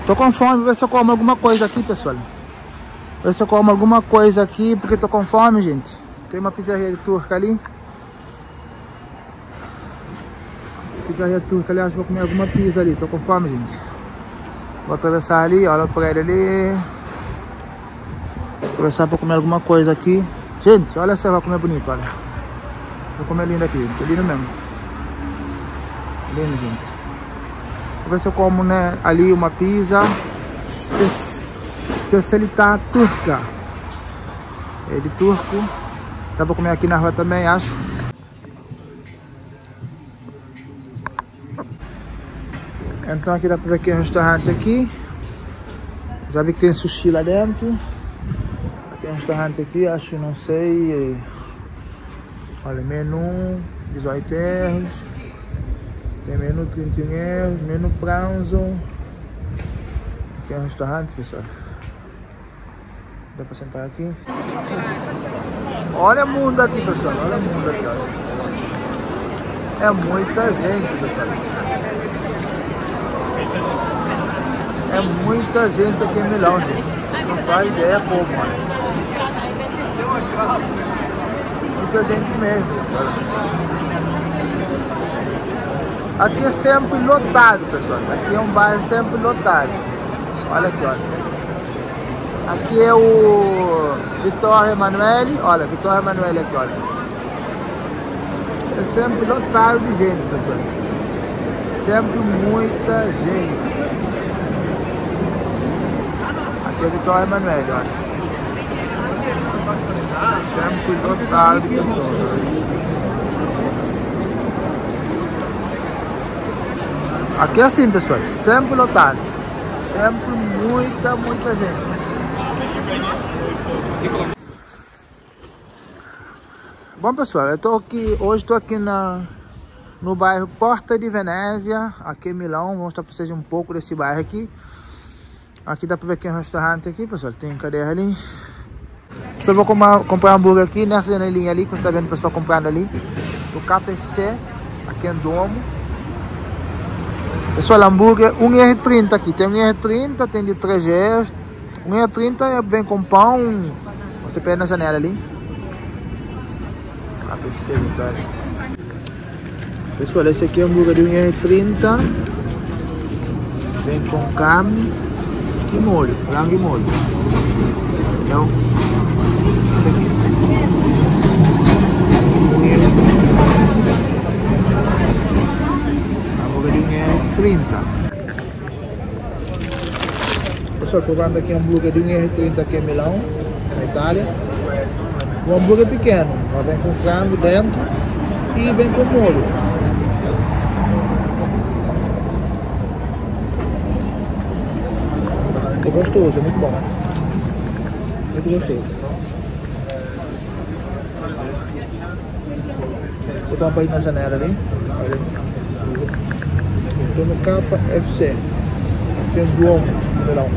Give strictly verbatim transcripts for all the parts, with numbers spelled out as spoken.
Tô com fome, vou ver se eu como alguma coisa aqui, pessoal. Ver se eu como alguma coisa aqui, porque tô com fome, gente. Tem uma pizzaria turca ali. Pizzaria turca ali, acho que vou comer alguma pizza ali. Tô com fome, gente. Vou atravessar ali, olha o prédio ali. Vou atravessar pra comer alguma coisa aqui. Gente, olha essa, vai comer bonito, olha. Vou comer lindo aqui, gente. É lindo mesmo. Lindo, gente. Vou ver se eu como, né, ali uma pizza. Espe especialidade turca. É de turco. Dá pra comer aqui na rua também, acho. Então aqui dá pra ver que é um restaurante aqui. Já vi que tem sushi lá dentro. Aqui é um restaurante aqui, acho, não sei. Olha, menu dezoito euros. Tem menu trinta e um euros, menu pranzo. Aqui é um restaurante, pessoal. Dá pra sentar aqui. Olha o mundo aqui, pessoal. Olha o mundo aqui, olha. É muita gente, pessoal. É muita gente aqui em Milão, gente. Você não faz ideia como, olha. Muita gente mesmo, olha. Aqui é sempre lotado, pessoal. Aqui é um bairro sempre lotado. Olha aqui, olha. Aqui é o Vittorio Emanuele. Olha, Vittorio Emanuele aqui, olha. É sempre lotado de gente, pessoal. Sempre muita gente. Aqui é o Vittorio Emanuele, olha. Sempre lotado de pessoas. Aqui é assim, pessoal. Sempre lotado. Sempre muita, muita gente. Bom, pessoal, eu tô aqui, hoje estou aqui na, no bairro Porta de Venezia, aqui em Milão. Vou mostrar para vocês um pouco desse bairro aqui. Aqui dá para ver que é um restaurante aqui, pessoal. Tem cadeira ali. Só vou comprar, comprar hambúrguer aqui nessa janelinha ali, que você está vendo o pessoal comprando ali. Do K F C, aqui em Duomo. Pessoal, hambúrguer um e trinta aqui. Tem um e trinta, tem de três euros. um e trinta é bem com pão. Você pega na janela ali. K F C, Vitória. Pessoal, esse aqui é o hambúrguer de um e trinta. Vem com carne e molho, frango e molho. Então, esse aqui. um e trinta. Pessoal, provando aqui hambúrguer de um e trinta aqui em Milão, na Itália. Um hambúrguer pequeno, ó, vem com frango dentro e vem com molho. É gostoso, é muito bom. Muito gostoso. Vou botar uma palhinha na janela ali. Olha. Estou no K F C. Aqui em Duomo, Milão.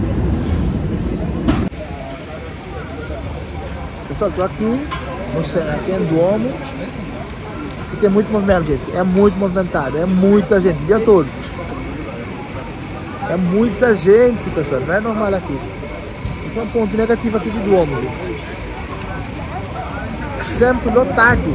Pessoal, estou aqui, aqui em Duomo. Aqui tem muito movimento, gente. É muito movimentado. É muita gente, o dia todo. É muita gente, pessoal. Não é normal aqui. Esse é um ponto negativo aqui de Duomo, gente. Sempre lotado.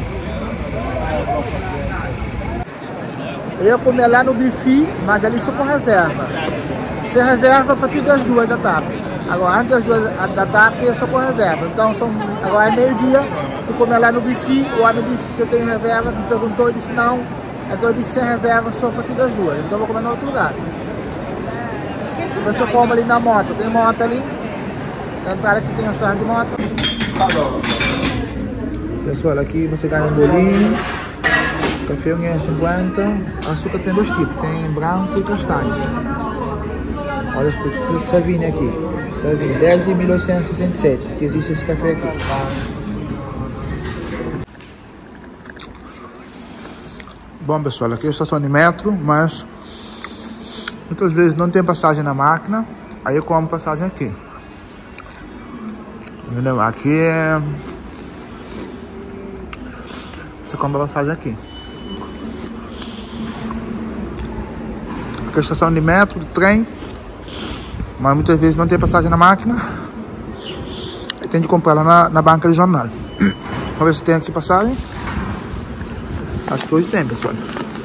Eu ia comer lá no buffet, mas ali só com reserva. Você reserva a partir das duas da tarde. Agora, antes das duas da tarde, é só com reserva. Então, são, agora é meio-dia, tu comer lá no buffet. O homem disse se eu tenho reserva, me perguntou, eu disse não. Então, eu disse sem reserva, só a partir das duas. Então, eu vou comer em outro lugar. Depois eu como ali na moto. Tem moto ali. Na entrada aqui tem um restaurante de moto. Pessoal, aqui você ganha um bolinho. Café um e cinquenta. Açúcar tem dois tipos, tem branco e castanho. Olha os produtos de Savini aqui. Savini, desde mil oitocentos e sessenta e sete que existe esse café aqui. Bom, pessoal, aqui é a estação de metro, mas muitas vezes não tem passagem na máquina. Aí eu como passagem aqui. Entendeu? Aqui é... você compra passagem aqui. Aqui é a estação de metro, de trem. Mas muitas vezes não tem passagem na máquina. Aí tem de comprar lá na, na banca de jornal. Vamos ver se tem aqui passagem. Acho que hoje tem, pessoal.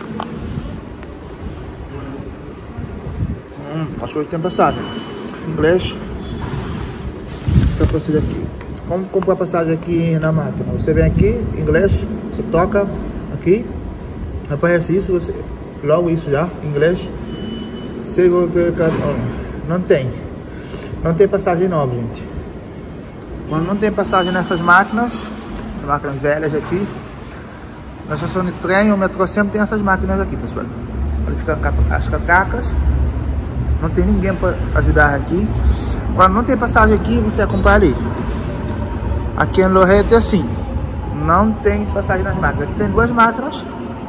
Hum, acho que hoje tem passagem. Inglês. Tá passagem aqui. Como comprar passagem aqui na máquina? Você vem aqui, inglês, você toca aqui, aparece isso, você logo isso já, inglês. Se você não tem, não tem passagem nova, gente. Quando não tem passagem nessas máquinas, máquinas velhas aqui, na estação de trem, o metrô sempre tem essas máquinas aqui, pessoal. Onde ficam as catracas, não tem ninguém para ajudar aqui. Quando não tem passagem aqui, você vai comprar ali. Aqui em Loreto é assim, não tem passagem nas máquinas. Aqui tem duas máquinas.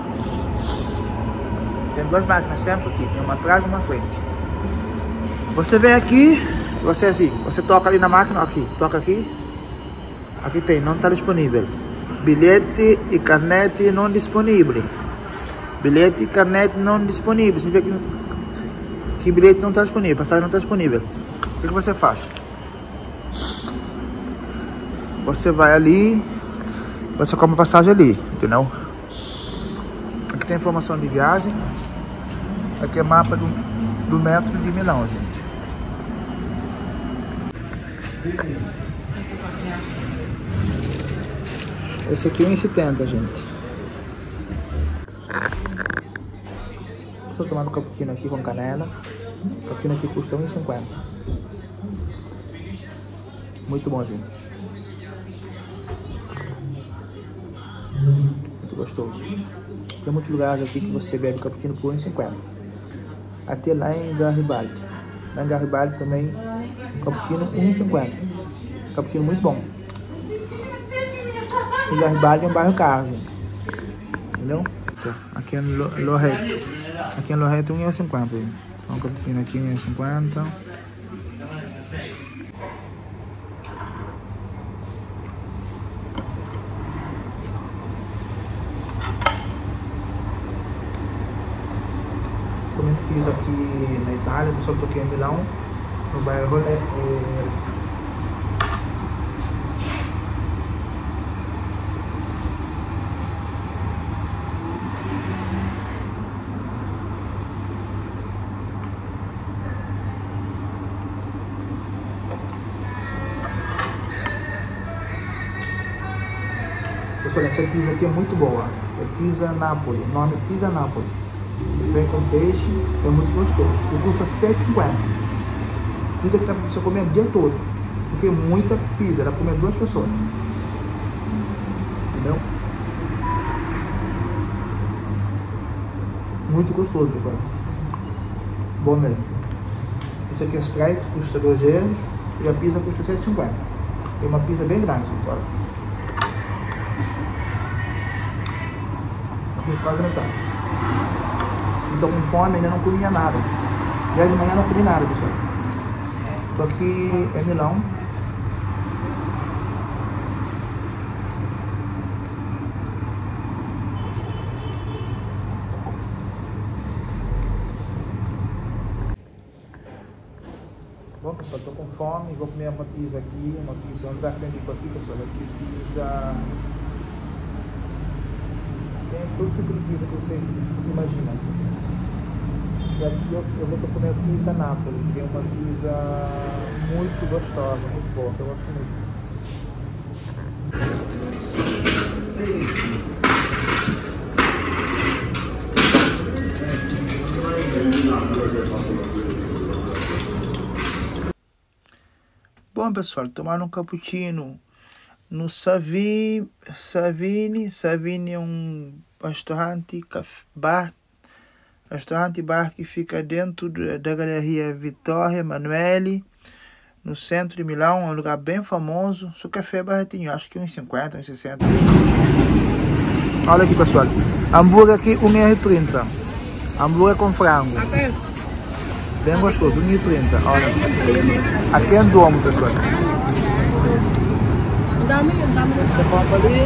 Tem duas máquinas sempre aqui, tem uma atrás e uma frente. Você vem aqui, você assim, você toca ali na máquina, aqui, toca aqui. Aqui tem, não está disponível. Bilhete e carnete não disponível. Bilhete e carnete não disponível. Você vê que, que bilhete não está disponível, passagem não está disponível. O que, que você faz? Você vai ali, você compra passagem ali, entendeu? Aqui tem informação de viagem. Aqui é mapa do, do metro de Milão, gente. Esse aqui é um e setenta, gente. Estou tomando um cappuccino aqui com canela. O cappuccino aqui custa um e cinquenta. Muito bom, gente. Muito gostoso. Tem muitos lugares aqui que você bebe cappuccino por um e cinquenta. Até lá em Garibaldi. Lá em Garibaldi também, cappuccino um e cinquenta. Cappuccino muito bom. E Garibaldi é um bairro caro, gente. Entendeu? Aqui em Loreto. Aqui em Loreto um e cinquenta. Então, um cappuccino aqui um e cinquenta. Comendo pizza aqui na Itália, eu só toquei em Milão, no bairro é, pessoal, essa pizza aqui é muito boa. É pizza Napoli, o nome é pizza Napoli. Vem com peixe, é muito gostoso. E custa sete e cinquenta. Pizza que dá pra você comer o dia todo. Porque é muita pizza, dá pra comer duas pessoas. Entendeu? Muito gostoso, pessoal. Bom mesmo. Isso aqui é Sprite, custa dois euros. E a pizza custa sete e cinquenta. É uma pizza bem grande, olha. Aqui quase metade. Estou com fome, ainda não comia nada. Já de manhã não comi nada, pessoal. Estou aqui em Milão. Bom, pessoal, estou com fome. Vou comer uma pizza aqui. Uma pizza, um lugar que eu indico aqui, pessoal. Aqui pizza... Tem todo tipo de pizza que você imagina. E aqui eu, eu vou comer pizza Nápoles, que é uma pizza muito gostosa, muito boa, que eu gosto muito. Bom, pessoal, tomaram um cappuccino no Savi, Savini. Savini é um restaurante, bar, restaurante bar que fica dentro da Galeria Vittorio Emanuele, no centro de Milão. É um lugar bem famoso. Seu café é baratinho, acho que uns cinquenta, uns sessenta. Olha aqui, pessoal. Hambúrguer aqui, um e trinta. Hambúrguer com frango. Bem gostoso, um e trinta. Olha. Aqui é Duomo, pessoal. Você compra ali.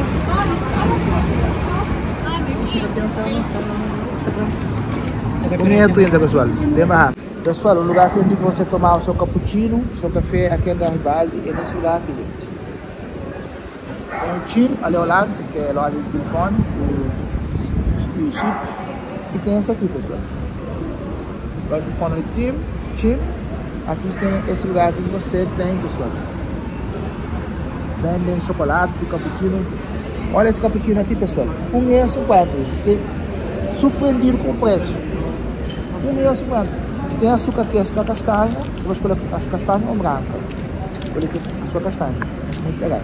um e trinta, pessoal. Bem barato. Pessoal, o lugar que eu indico você tomar o seu cappuccino, o seu café aqui em Garibaldi, é nesse lugar aqui, gente. Tem um Tim ali ao lado, que é a loja de telefone, o chip. E tem esse aqui, pessoal. Loja de telefone de Tim, Tim. Aqui tem esse lugar aqui que você tem, pessoal. Vendem chocolate, cappuccino. Olha esse cappuccino aqui, pessoal. um real e cinquenta. Fiquei surpreendido com o preço. um real e cinquenta. Tem açúcar aqui, açúcar castanha. Você vai escolher a castanha ou branca. Escolher aqui a sua castanha. Muito legal.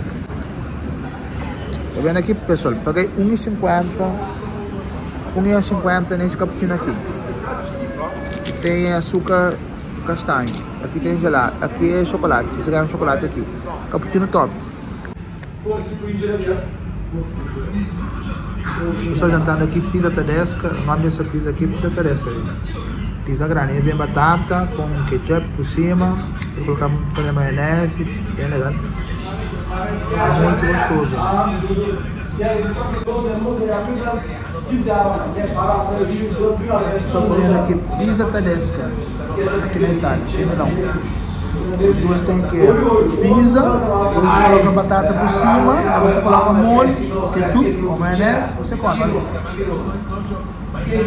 Tá vendo aqui, pessoal? Paguei um real e cinquenta. um real e cinquenta nesse cappuccino aqui. Tem açúcar castanho. Aqui tem gelado. Aqui é chocolate. Você ganha um chocolate aqui. Cappuccino top. Estou jantando aqui pizza tedesca. O nome dessa pizza aqui é pizza tedesca. Pizza grande. Bem batata com ketchup por cima. Vou colocar um pouco de maionese. Bem legal. Muito gostoso. Estou comendo aqui pizza tedesca. Aqui na Itália. Não. Os dois tem que pizza, você coloca batata por cima, aí você coloca molho, ketchup ou maionese, você come. Aí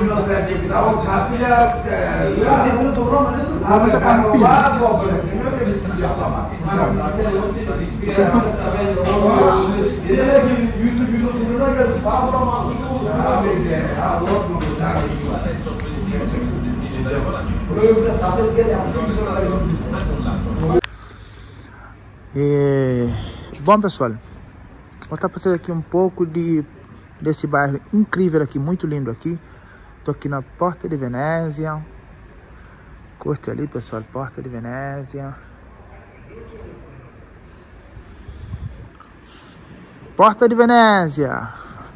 você come pizza. E, bom, pessoal, vou mostrar para vocês aqui um pouco de desse bairro incrível aqui, muito lindo aqui. Tô aqui na Porta de Venezia. Curte ali, pessoal, Porta de Venezia. Porta de Venezia.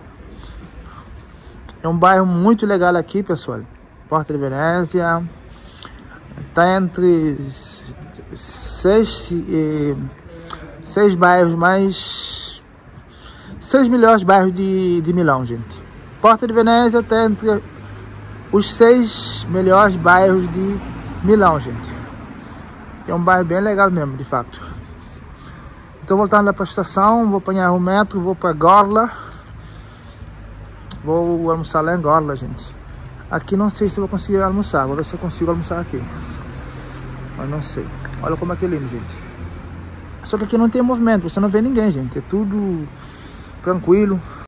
É um bairro muito legal aqui, pessoal. Porta de Venezia. Tá entre seis, eh, seis bairros mais... Seis melhores bairros de, de Milão, gente. Porta de Venezia tá entre os seis melhores bairros de Milão, gente. É um bairro bem legal mesmo, de fato. Estou voltando lá para a estação, vou apanhar o metro, vou para Gorla. Vou almoçar lá em Gorla, gente. Aqui não sei se vou conseguir almoçar, vou ver se eu consigo almoçar aqui. Mas não sei. Olha como é que é lindo, gente. Só que aqui não tem movimento, você não vê ninguém, gente. É tudo tranquilo.